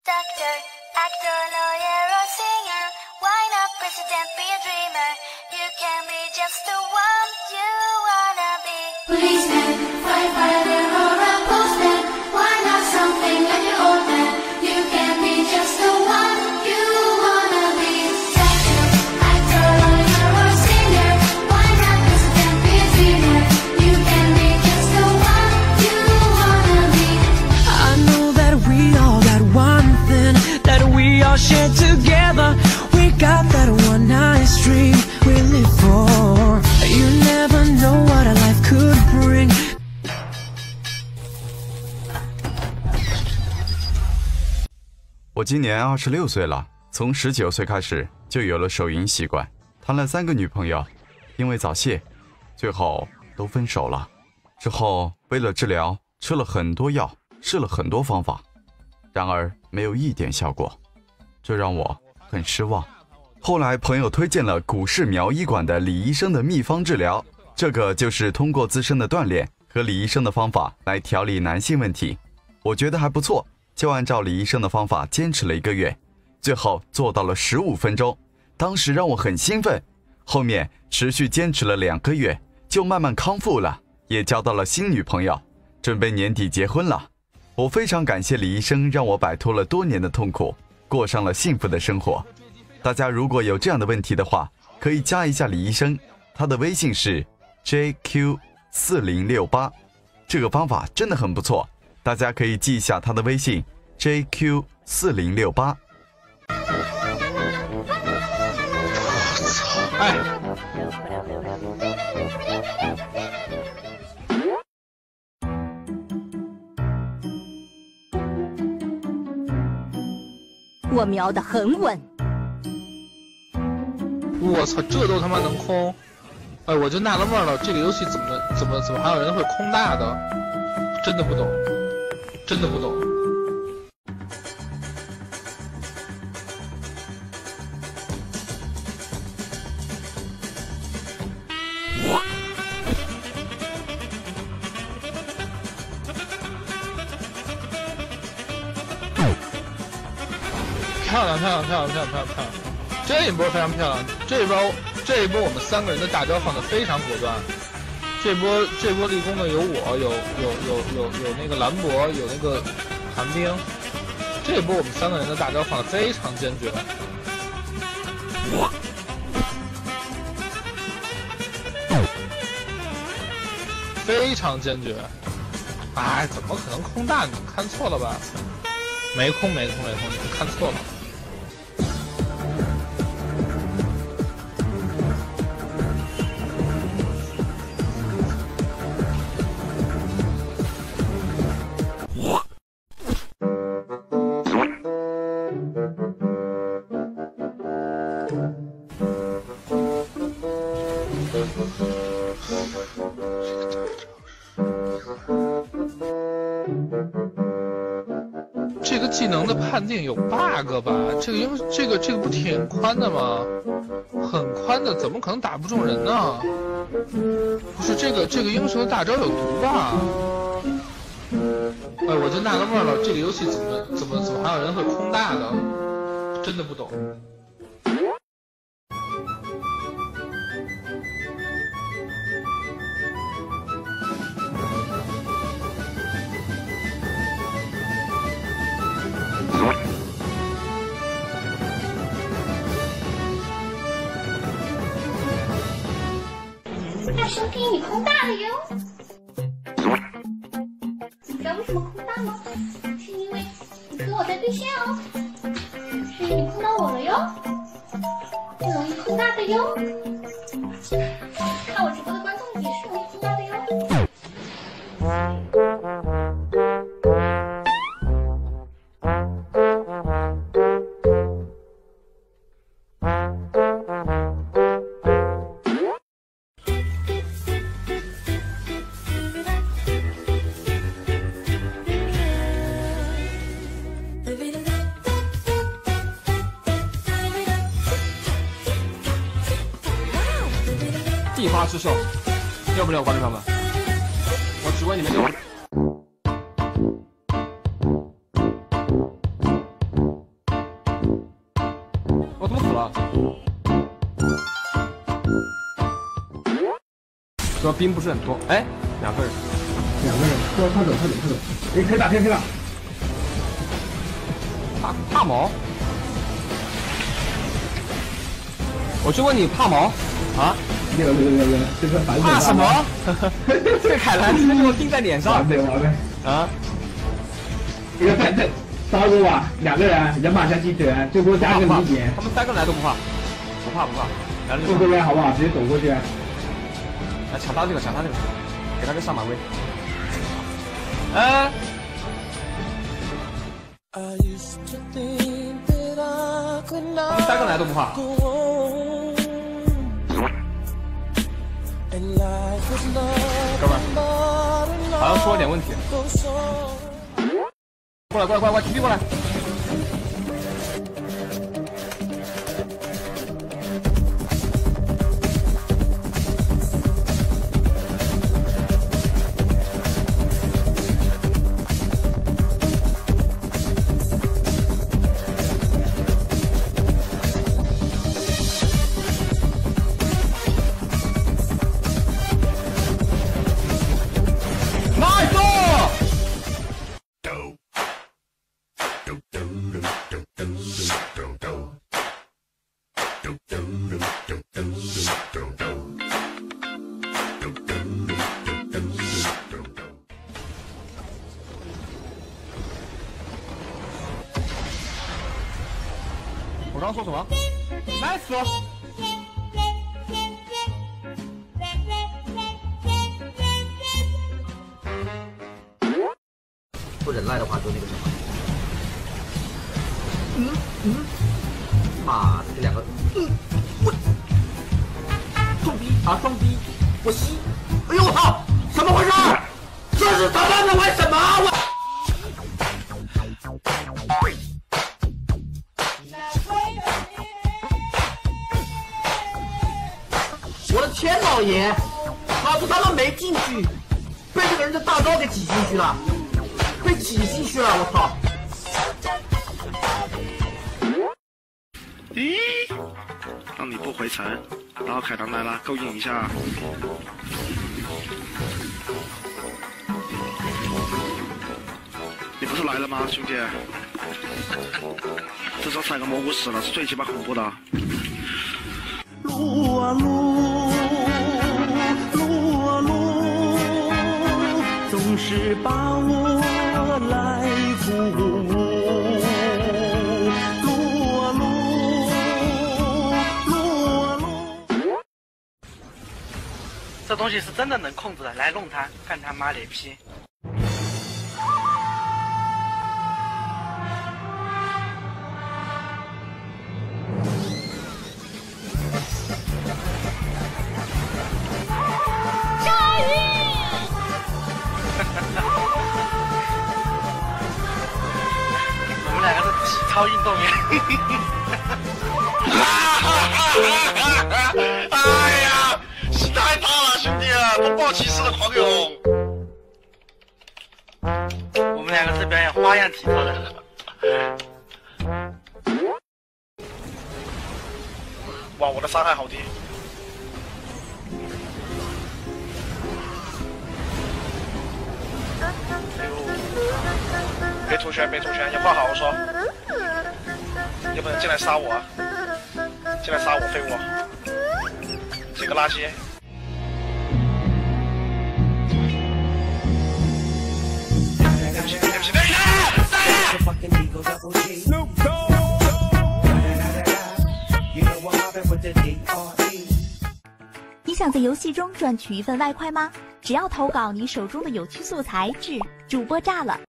Doctor, actor, lawyer, or singer. Why not president, be a dreamer? You can be just the one you wanna be. Policeman, firefighter, or a postman. Why not something like your old man? You can be just the one you wanna be. Doctor, actor, lawyer, or singer. Why not president, be a dreamer? You can be just the one you wanna be. I know that we all got one thing that we all share together. We got that one nice dream we live for. You never know what a life could bring. 我今年26岁了，从19岁开始就有了手淫习惯，谈了3个女朋友，因为早泄，最后都分手了。之后为了治疗，吃了很多药，试了很多方法，然而没有一点效果，这让我很失望。后来朋友推荐了古氏苗医馆的李医生的秘方治疗，这个就是通过自身的锻炼和李医生的方法来调理男性问题，我觉得还不错，就按照李医生的方法坚持了1个月，最后做到了15分钟，当时让我很兴奋，后面持续坚持了2个月，就慢慢康复了，也交到了新女朋友，准备年底结婚了。我非常感谢李医生，让我摆脱了多年的痛苦，过上了幸福的生活。大家如果有这样的问题的话，可以加一下李医生，他的微信是 JQ4068， 这个方法真的很不错，大家可以记一下他的微信 JQ4068。 哎， 我瞄得很稳。 我操，这都他妈能空！哎，我就纳了闷了，这个游戏怎么还有人会空大的？真的不懂，真的不懂。漂亮！这一波非常漂亮，这一波我们3个人的大招放的非常果断。这波立功的有我，有那个兰博，有那个寒冰。这一波我们3个人的大招放的非常坚决。非常坚决。哎，怎么可能空大？你们看错了吧？没空，你们看错了。这个技能的判定有 bug 吧？这个不挺宽的吗？很宽的，怎么可能打不中人呢？不是这个英雄的大招有毒吧？哎，我就纳了闷了，这个游戏怎么还有人会空大的？真的不懂。 大声给你空大了哟！你知道为什么空大吗？是因为你和我在对线哦，所以你碰到我了哟，就容易空大的哟。看我直播的观众也是容易空大的哟。 地花之兽，六不六，观众朋友们？我只问你们六不。 说兵不是很多。哎，两个人， 快走！哎，可以打，可以打。 怕毛？我就问你怕毛啊？ 有，这个反怕什么？这个凯兰直接给我钉在脸上。 完呗。 啊！ 一个再招个吧，2个人人马相击拳，最多加个理解。 他们3个来都不怕，不怕。来了就过这边好不好？直接走过去。 来抢他这个，给他个上马威。他们3个来都不怕。哥们儿，好像出了点问题。过来，提币过来。我刚刚说什么 ？Nice！ 不忍耐的话就那个什么。妈的，这2个，我装逼，我吸！哎呦我操，怎么回事？这是他妈的玩什么？我的天老爷，老子他妈没进去，被这个人的大招给挤进去了，我操！ 咦，让你不回城，然后凯唐来了，勾引一下。你不是来了吗，兄弟？这时候踩个蘑菇死了，是最鸡巴恐怖的。 路啊路，总是把我来鼓舞。 这东西是真的能控制的，来弄他，看他妈脸皮！我们2个是体操运动员。 哎呀！太大了，兄弟，风暴骑士的狂涌。 我们2个是表演花样体操的。 哇，我的伤害好低。别出拳，有话好好说。要不然进来杀我，废物，这个垃圾。 你想在游戏中赚取一份外快吗？只要投稿你手中的有趣素材至主播炸了